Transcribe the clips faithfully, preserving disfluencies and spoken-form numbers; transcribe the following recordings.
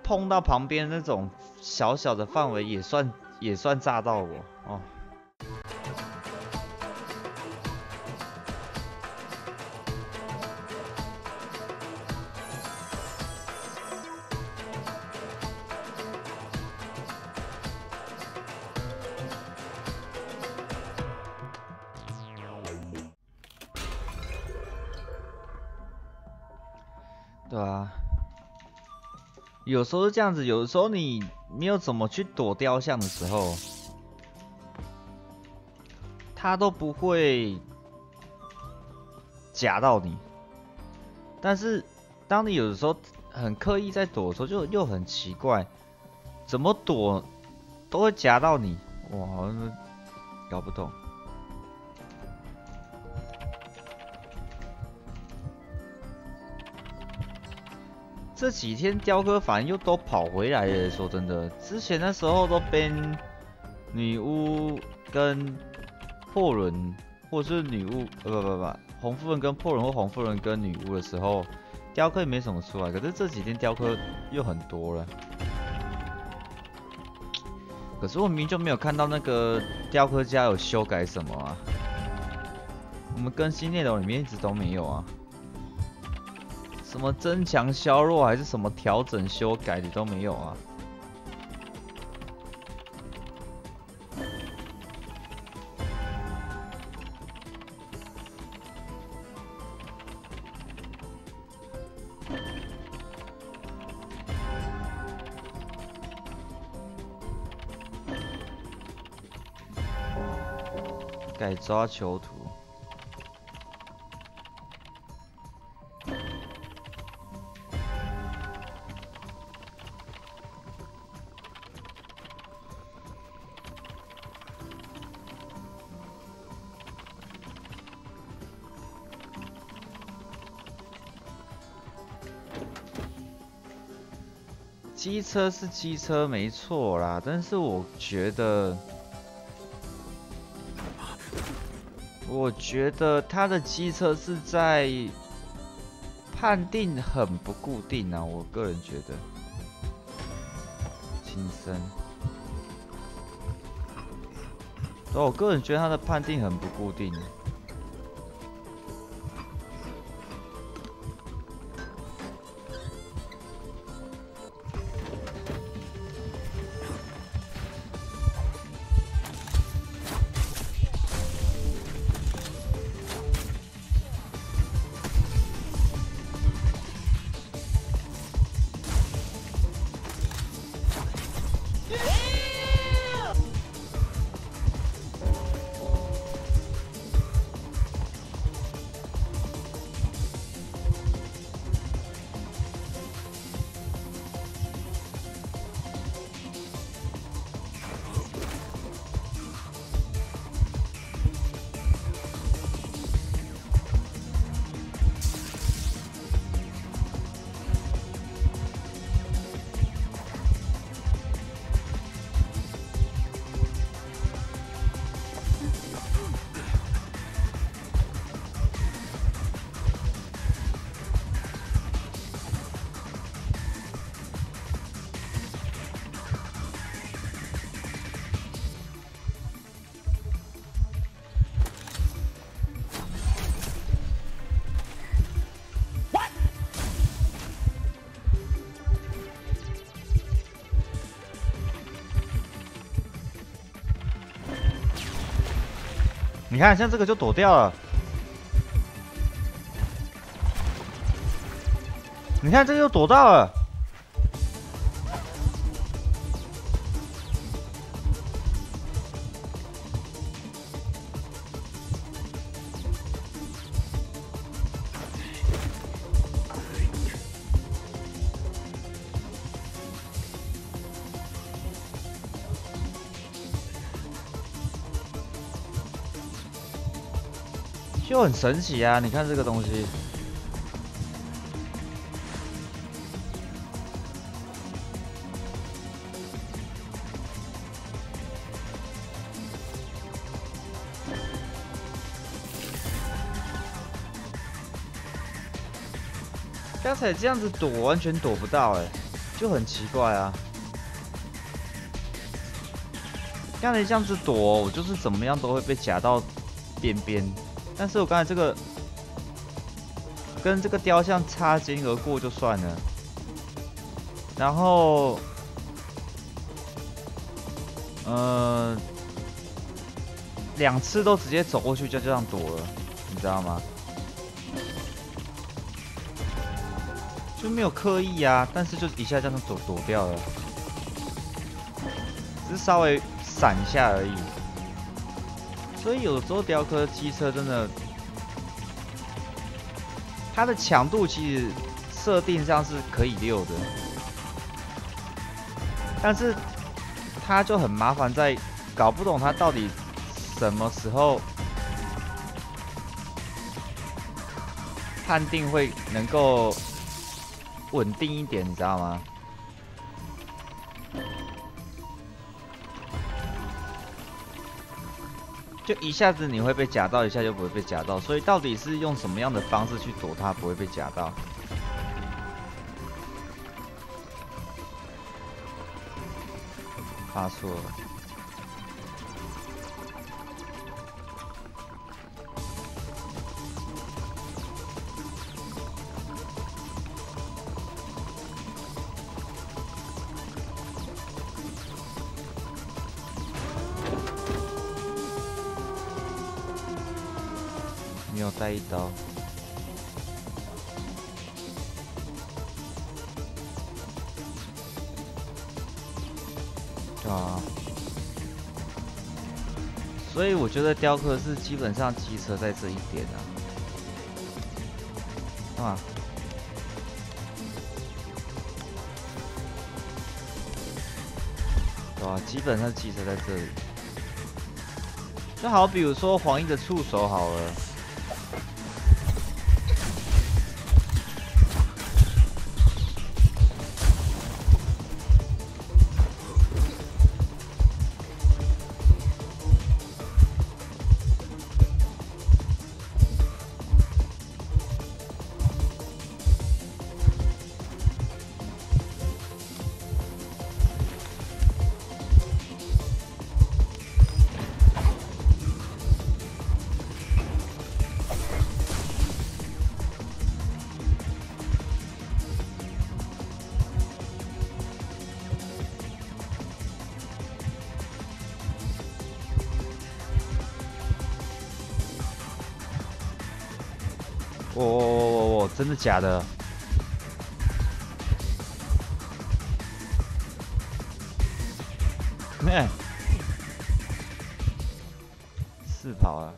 碰到旁边那种小小的范围也算也算炸到我哦。对啊，有时候是这样子，有的时候你没有怎么去躲雕像的时候，他都不会夹到你。但是当你有的时候很刻意在躲的时候，就又很奇怪，怎么躲都会夹到你，哇，好像搞不懂。这几天雕刻反正又都跑回来了。说真的，之前那时候都被女巫跟破仑，或是女巫，呃不不不，红夫人跟破仑或红夫人跟女巫的时候，雕刻也没什么出来。可是这几天雕刻又很多了。可是我明明就没有看到那个雕刻家有修改什么啊，我们更新内容里面一直都没有啊。什么增强、削弱还是什么调整、修改的都没有啊！改抓球图。机车是机车没错啦，但是我觉得，我觉得他的机车是在判定很不固定啊，我个人觉得。轻声，对，我个人觉得他的判定很不固定。你看，像这个就躲掉了。你看，这个又躲到了。就很神奇啊！你看这个东西，刚才这样子躲完全躲不到哎、欸。 就很奇怪啊。刚才这样子躲，我就是怎么样都会被夹到边边。但是我刚才这个跟这个雕像擦肩而过就算了，然后，呃，两次都直接走过去就这样躲了，你知道吗？就没有刻意啊，但是就一下这样躲躲掉了，只是稍微闪一下而已。所以有的时候雕刻机车真的，它的强度其实设定上是可以溜的，但是它就很麻烦，在搞不懂它到底什么时候判定会能够稳定一点，你知道吗？就一下子你会被夹到，一下就不会被夹到，所以到底是用什么样的方式去躲它不会被夹到？发错了。没有带一刀。对啊。所以我觉得雕刻是基本上机车在这一点啊。啊。对啊，基本上机车在这里。就好比如说黄衣的触手好了。我我我我我，真的假的？哎，是跑啊！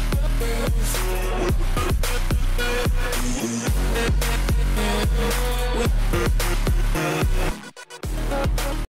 嗯。